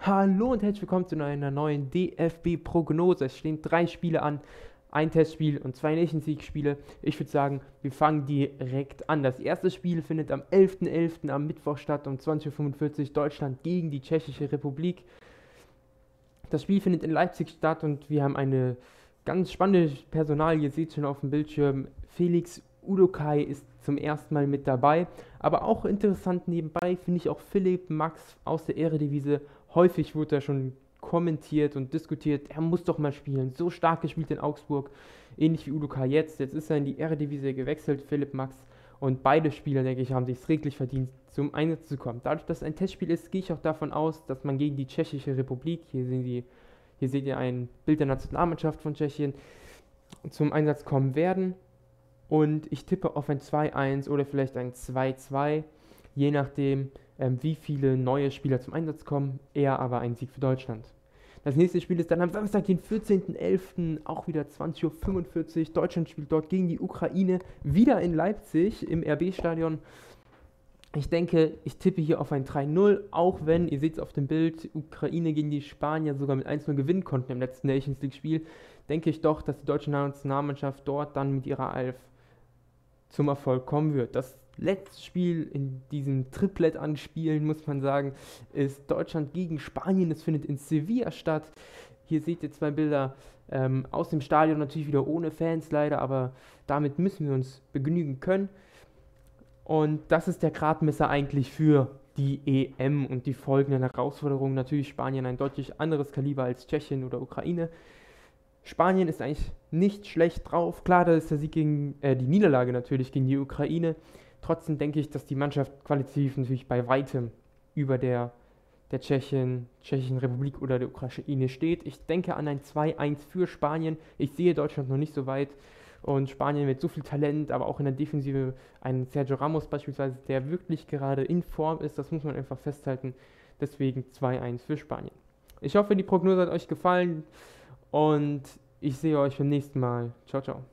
Hallo und herzlich willkommen zu einer neuen DFB-Prognose. Es stehen 3 Spiele an, ein Testspiel und 2 Nations League-Spiele. Ich würde sagen, wir fangen direkt an. Das erste Spiel findet am 11.11. am Mittwoch statt um 20.45 Uhr, Deutschland gegen die Tschechische Republik. Das Spiel findet in Leipzig statt und wir haben eine ganz spannende Personalie. Ihr seht schon auf dem Bildschirm, Felix Udokai ist zum ersten Mal mit dabei. Aber auch interessant nebenbei finde ich auch Philipp Max aus der Eredivisie. Häufig wurde er schon kommentiert und diskutiert, er muss doch mal spielen. So stark gespielt in Augsburg, ähnlich wie Udokai jetzt. Jetzt ist er in die Eredivisie gewechselt, Philipp Max. Und beide Spieler, denke ich, haben sich redlich verdient, zum Einsatz zu kommen. Dadurch, dass es ein Testspiel ist, gehe ich auch davon aus, dass man gegen die Tschechische Republik, hier seht ihr ein Bild der Nationalmannschaft von Tschechien, zum Einsatz kommen werden. Und ich tippe auf ein 2-1 oder vielleicht ein 2-2, je nachdem, wie viele neue Spieler zum Einsatz kommen. Eher aber ein Sieg für Deutschland. Das nächste Spiel ist dann am Samstag, den 14.11., auch wieder 20.45 Uhr. Deutschland spielt dort gegen die Ukraine, wieder in Leipzig im RB-Stadion. Ich denke, ich tippe hier auf ein 3-0, auch wenn, ihr seht es auf dem Bild, Ukraine gegen die Spanier sogar mit 1-0 gewinnen konnten im letzten Nations League-Spiel, denke ich doch, dass die deutsche Nationalmannschaft dort dann mit ihrer Elf zum Erfolg kommen wird. Das letzte Spiel in diesem Triplet an Spielen, muss man sagen, ist Deutschland gegen Spanien. Das findet in Sevilla statt. Hier seht ihr 2 Bilder aus dem Stadion, natürlich wieder ohne Fans leider, aber damit müssen wir uns begnügen können. Und das ist der Gradmesser eigentlich für die EM und die folgenden Herausforderungen. Natürlich Spanien ein deutlich anderes Kaliber als Tschechien oder Ukraine. Spanien ist eigentlich nicht schlecht drauf. Klar, da ist der Sieg gegen die Niederlage natürlich gegen die Ukraine. Trotzdem denke ich, dass die Mannschaft qualitativ natürlich bei weitem über der Tschechischen Republik oder der Ukraine steht. Ich denke an ein 2-1 für Spanien. Ich sehe Deutschland noch nicht so weit. Und Spanien mit so viel Talent, aber auch in der Defensive ein Sergio Ramos beispielsweise, der wirklich gerade in Form ist, das muss man einfach festhalten. Deswegen 2-1 für Spanien. Ich hoffe, die Prognose hat euch gefallen und ich sehe euch beim nächsten Mal. Ciao, ciao.